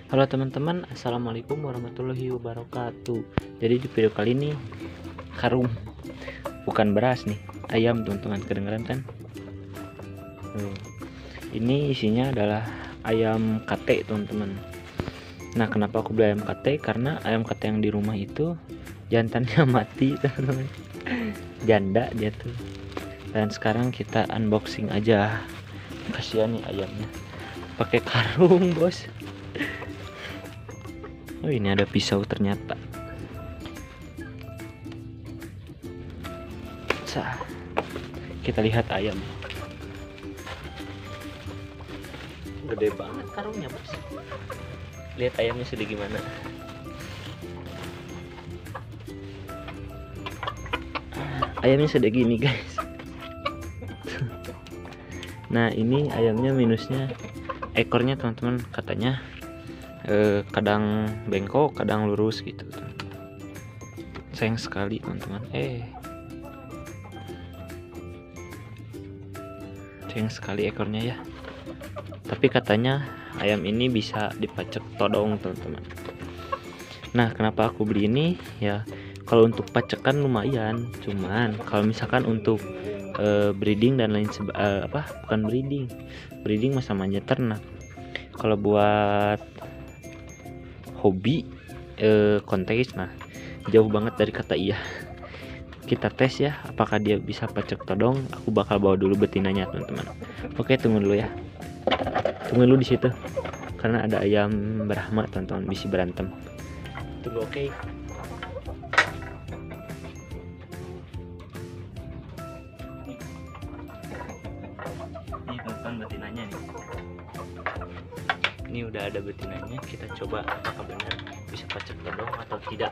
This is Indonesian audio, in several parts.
Halo teman-teman, assalamualaikum warahmatullahi wabarakatuh. Jadi di video kali ini karung, bukan beras nih, ayam teman-teman, kedengeran kan? Ini isinya adalah ayam kate teman-teman. Nah, kenapa aku beli ayam kate? Karena ayam kate yang di rumah itu jantannya mati teman-teman, janda dia tuh. Dan sekarang kita unboxing aja. Kasihan nih ayamnya, pakai karung bos. Oh, ini ada pisau ternyata. Kita lihat ayam. Gede banget karungnya bos. Lihat ayamnya sudah gimana. Ayamnya sudah gini guys. Nah, ini ayamnya minusnya ekornya teman-teman, katanya kadang bengkok, kadang lurus gitu. Sayang sekali teman-teman. Sayang sekali ekornya ya. Tapi katanya ayam ini bisa dipacek todong teman-teman. Nah, kenapa aku beli ini ya? Kalau untuk pacekan lumayan, cuman kalau misalkan untuk breeding dan lain bukan breeding masa manja ternak. Kalau buat hobi kontes, nah jauh banget dari kata iya. Kita tes ya, apakah dia bisa pacek todong. Aku bakal bawa dulu betinanya teman-teman. Oke, tunggu dulu ya. Tunggu dulu di situ, karena ada ayam Brahma teman-teman, bisa berantem. Tunggu, oke. Ini teman-teman betinanya nih. Ini udah ada betinanya, kita coba apakah benar bisa pacek todong atau tidak.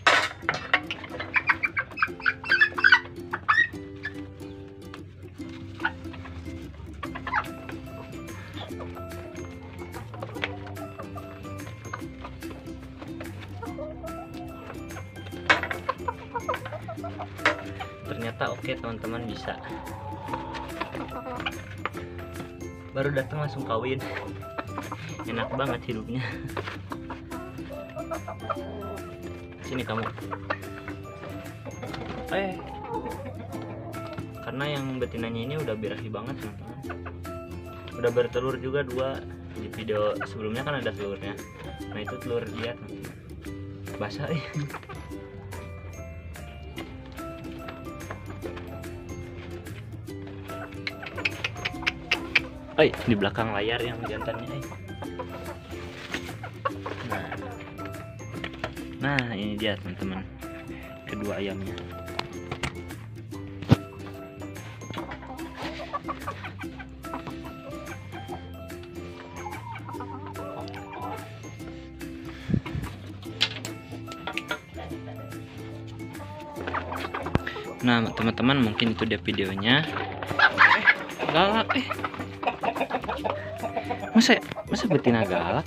Ternyata oke teman-teman, bisa. Baru datang langsung kawin. Enak banget hidupnya. Sini kamu. Karena yang betinanya ini udah birahi banget teman-teman. Udah bertelur juga 2. Di video sebelumnya kan ada telurnya. Nah, itu telur dia teman-teman. Basah ya. Di belakang layar yang jantannya. Nah, ini dia teman-teman, kedua ayamnya. Nah teman-teman, mungkin itu dia videonya. Galak masa betina galak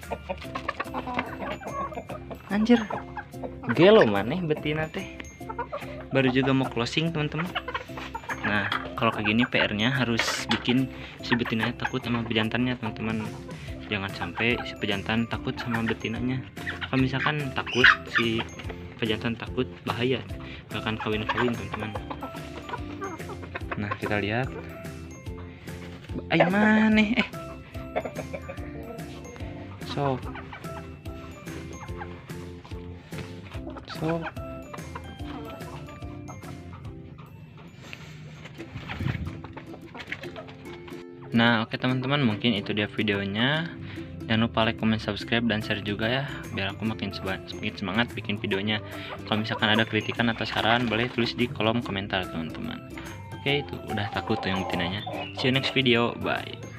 anjir. Gelo maneh betina teh, baru juga mau closing teman-teman. Nah, kalau kayak gini PR-nya harus bikin si betinanya takut sama pejantannya teman-teman. Jangan sampai si pejantan takut sama betinanya. Kalau misalkan takut, si pejantan takut, bahaya, gak akan kawin-kawin teman-teman. Nah, kita lihat ayam maneh sok. Nah, oke teman-teman, mungkin itu dia videonya. Jangan lupa like, comment, subscribe, dan share juga ya, biar aku makin semangat bikin videonya. Kalau misalkan ada kritikan atau saran, boleh tulis di kolom komentar teman-teman. Oke, itu udah takut tuh yang betinanya. See you next video, bye.